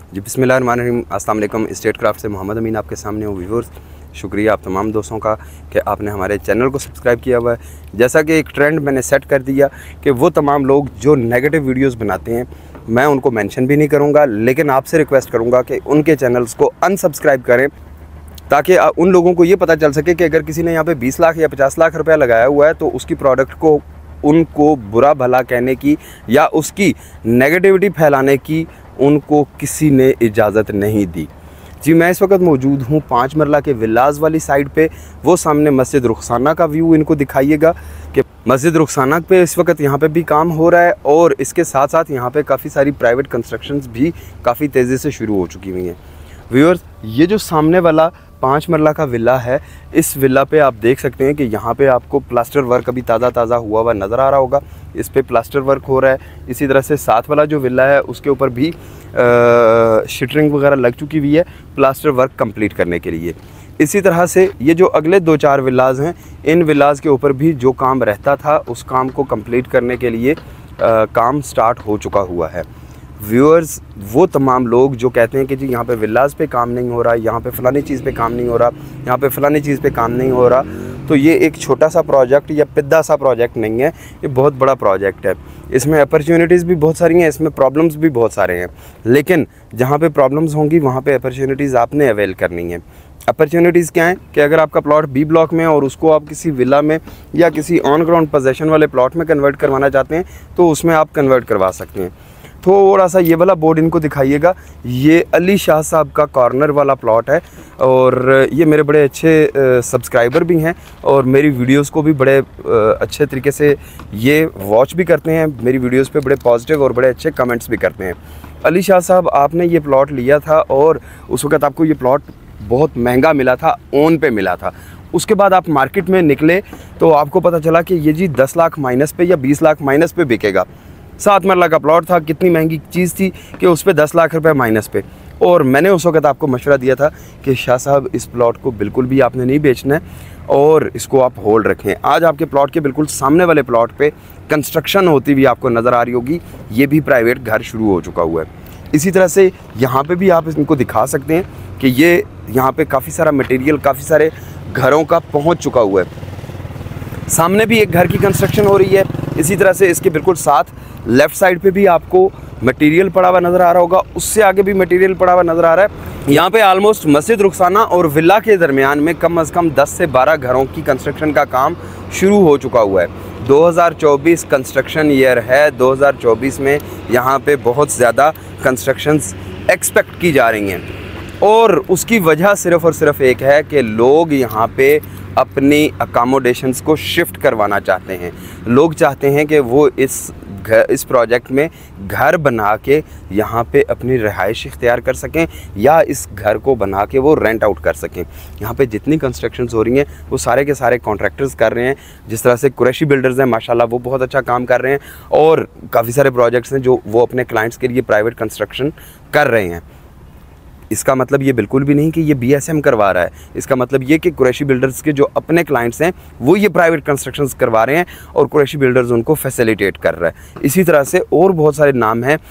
जी बिस्मिल्लाहिर्रहमानिर्रहीम, अस्सलाम वालेकुम। स्टेट क्राफ्ट से मोहम्मद अमीन आपके सामने हूँ। व्यूअर्स, शुक्रिया आप तमाम दोस्तों का कि आपने हमारे चैनल को सब्सक्राइब किया हुआ है। जैसा कि एक ट्रेंड मैंने सेट कर दिया कि वो तमाम लोग जो नेगेटिव वीडियोस बनाते हैं मैं उनको मेंशन भी नहीं करूँगा, लेकिन आपसे रिक्वेस्ट करूँगा कि उनके चैनल्स को अनसब्सक्राइब करें ताकि उन लोगों को ये पता चल सके कि अगर किसी ने यहाँ पे 20 लाख या 50 लाख रुपया लगाया हुआ है तो उसकी प्रोडक्ट को उनको बुरा भला कहने की या उसकी नेगेटिविटी फैलाने की उनको किसी ने इजाज़त नहीं दी। जी मैं इस वक्त मौजूद हूँ 5 मरला के विलाज वाली साइड पे। वो सामने मस्जिद रुखसाना का व्यू इनको दिखाइएगा कि मस्जिद रुखसाना पे इस वक्त यहाँ पे भी काम हो रहा है और इसके साथ साथ यहाँ पे काफ़ी सारी प्राइवेट कंस्ट्रक्शंस भी काफ़ी तेज़ी से शुरू हो चुकी हुई हैं। व्यूअर्स, ये जो सामने वाला 5 मरला का विला है, इस विला पे आप देख सकते हैं कि यहाँ पे आपको प्लास्टर वर्क अभी ताज़ा हुआ हुआ नज़र आ रहा होगा। इस पे प्लास्टर वर्क हो रहा है। इसी तरह से साथ वाला जो विला है उसके ऊपर भी शटरिंग वगैरह लग चुकी हुई है प्लास्टर वर्क कंप्लीट करने के लिए। इसी तरह से ये जो अगले 2-4 विलाज हैं, इन विलाज के ऊपर भी जो काम रहता था उस काम को कंप्लीट करने के लिए काम स्टार्ट हो चुका हुआ है। व्यूअर्स, वो तमाम लोग जो कहते हैं कि जी यहाँ पे विलाज पे काम नहीं हो रहा, यहाँ पे फ़लानी चीज़ पे काम नहीं हो रहा, यहाँ पे फ़लानी चीज़ पे काम नहीं हो रहा, तो ये एक छोटा सा प्रोजेक्ट या पिद्दा सा प्रोजेक्ट नहीं है, ये बहुत बड़ा प्रोजेक्ट है। इसमें अपॉर्चुनिटीज़ भी बहुत सारी हैं, इसमें प्रॉब्लम्स भी बहुत सारे हैं, लेकिन जहाँ पे प्रॉब्लम्स होंगी वहाँ पे अपॉर्चुनिटीज़ आपने अवेल करनी है। अपॉर्चुनिटीज़ क्या हैं कि अगर आपका प्लॉट बी ब्लॉक में है और उसको आप किसी विला में या किसी ऑन ग्राउंड पोजेसन वाले प्लॉट में कन्वर्ट करवाना चाहते हैं तो उसमें आप कन्वर्ट करवा सकते हैं। थोड़ा सा ये वाला बोर्ड इनको दिखाइएगा। ये अली शाह साहब का कॉर्नर वाला प्लॉट है और ये मेरे बड़े अच्छे सब्सक्राइबर भी हैं और मेरी वीडियोस को भी बड़े अच्छे तरीके से ये वॉच भी करते हैं। मेरी वीडियोस पे बड़े पॉजिटिव और बड़े अच्छे कमेंट्स भी करते हैं। अली शाह साहब, आपने ये प्लॉट लिया था और उस वक़्त आपको ये प्लॉट बहुत महंगा मिला था, ओन पे मिला था। उसके बाद आप मार्केट में निकले तो आपको पता चला कि ये जी 10 लाख माइनस पे या 20 लाख माइनस पे बिकेगा। 7 मरला का प्लॉट था, कितनी महंगी चीज़ थी कि उस पर 10 लाख रुपए माइनस पे। और मैंने उस वक्त आपको मशवरा दिया था कि शाह साहब इस प्लॉट को बिल्कुल भी आपने नहीं बेचना है और इसको आप होल्ड रखें। आज आपके प्लॉट के बिल्कुल सामने वाले प्लॉट पे कंस्ट्रक्शन होती हुई आपको नज़र आ रही होगी। ये भी प्राइवेट घर शुरू हो चुका हुआ है। इसी तरह से यहाँ पे भी आप इनको दिखा सकते हैं कि ये यहाँ पे काफ़ी सारा मटेरियल, काफ़ी सारे घरों का पहुँच चुका हुआ है। सामने भी एक घर की कंस्ट्रक्शन हो रही है। इसी तरह से इसके बिल्कुल साथ लेफ़्ट साइड पे भी आपको मटेरियल पड़ा हुआ नज़र आ रहा होगा, उससे आगे भी मटेरियल पड़ा हुआ नज़र आ रहा है। यहाँ पे ऑलमोस्ट मस्जिद रुखसाना और विला के दरमियान में कम से कम 10 से 12 घरों की कंस्ट्रक्शन का काम शुरू हो चुका हुआ है। 2024 कंस्ट्रक्शन ईयर है। 2024 में यहाँ पे बहुत ज़्यादा कंस्ट्रक्शंस एक्सपेक्ट की जा रही हैं और उसकी वजह सिर्फ़ और सिर्फ एक है कि लोग यहाँ पे अपनी अकोमोडेशंस को शिफ्ट करवाना चाहते हैं। लोग चाहते हैं कि वो इस प्रोजेक्ट में घर बना के यहाँ पे अपनी रिहाइश इख्तियार कर सकें या इस घर को बना के वो रेंट आउट कर सकें। यहाँ पे जितनी कंस्ट्रक्शंस हो रही हैं वो सारे के सारे कॉन्ट्रैक्टर्स कर रहे हैं। जिस तरह से कुरैशी बिल्डर्स हैं, माशाल्लाह वो बहुत अच्छा काम कर रहे हैं और काफ़ी सारे प्रोजेक्ट्स हैं जो वो अपने क्लाइंट्स के लिए प्राइवेट कंस्ट्रक्शन कर रहे हैं। इसका मतलब ये बिल्कुल भी नहीं कि ये BSM करवा रहा है। इसका मतलब ये कि कुरैशी बिल्डर्स के जो अपने क्लाइंट्स हैं वो ये प्राइवेट कंस्ट्रक्शंस करवा रहे हैं और कुरैशी बिल्डर्स उनको फैसिलिटेट कर रहा है। इसी तरह से और बहुत सारे नाम हैं,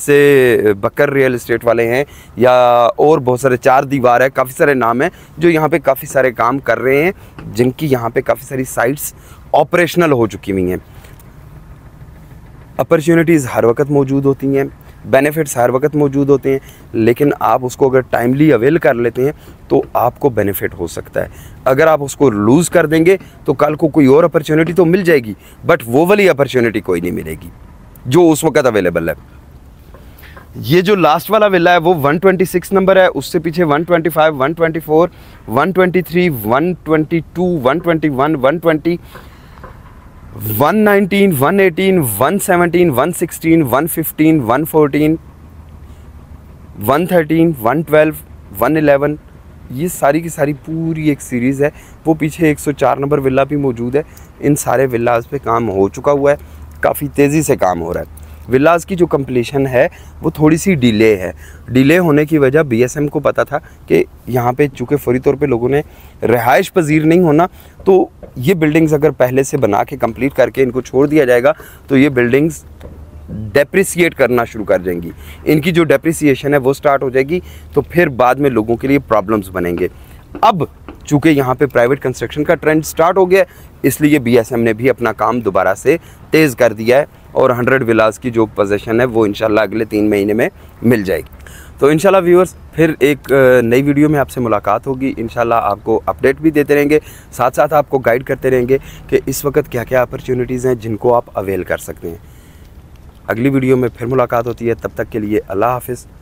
जैसे बकर रियल एस्टेट वाले हैं या और बहुत सारे 4 दीवार है, काफ़ी सारे नाम हैं जो यहाँ पे काफ़ी सारे काम कर रहे हैं, जिनकी यहाँ पे काफ़ी सारी साइट्स ऑपरेशनल हो चुकी हुई हैं। अपॉर्चुनिटीज़ हर वक्त मौजूद होती हैं, बेनिफिट्स हर वक्त मौजूद होते हैं, लेकिन आप उसको अगर टाइमली अवेल कर लेते हैं तो आपको बेनिफिट हो सकता है। अगर आप उसको लूज़ कर देंगे तो कल को कोई और अपॉर्चुनिटी तो मिल जाएगी, बट वो वाली अपॉर्चुनिटी कोई नहीं मिलेगी जो उस वक्त अवेलेबल है। ये जो लास्ट वाला विला है वो 126 नंबर है, उससे पीछे 125, 124, 123, 122, 121, 120, 119, 118, 117, 116, 115, 114, 113, 112, 111, ये सारी की सारी पूरी एक सीरीज़ है। वो पीछे 104 नंबर विला भी मौजूद है। इन सारे विलाज पे काम हो चुका हुआ है, काफ़ी तेज़ी से काम हो रहा है। विलाज की जो कंप्लीशन है वो थोड़ी सी डिले है। डिले होने की वजह BSM को पता था कि यहाँ पे चूँकि फौरी तौर पे लोगों ने रिहाइश पजीर नहीं होना, तो ये बिल्डिंग्स अगर पहले से बना के कंप्लीट करके इनको छोड़ दिया जाएगा तो ये बिल्डिंग्स डेप्रिसिएट करना शुरू कर जाएंगी। इनकी जो डेप्रिसिएशन है वो स्टार्ट हो जाएगी, तो फिर बाद में लोगों के लिए प्रॉब्लम्स बनेंगे। अब चूँकि यहाँ पे प्राइवेट कंस्ट्रक्शन का ट्रेंड स्टार्ट हो गया, इसलिए BSM ने भी अपना काम दोबारा से तेज़ कर दिया है और 100 विलास की जो पोजीशन है वो इंशाल्लाह अगले 3 महीने में मिल जाएगी। तो इंशाल्लाह व्यूअर्स फिर एक नई वीडियो में आपसे मुलाकात होगी। इंशाल्लाह आपको अपडेट भी देते रहेंगे, साथ साथ आपको गाइड करते रहेंगे कि इस वक्त क्या क्या अपॉर्चुनिटीज़ हैं जिनको आप अवेल कर सकते हैं। अगली वीडियो में फिर मुलाकात होती है, तब तक के लिए अल्लाह हाफ़िज़।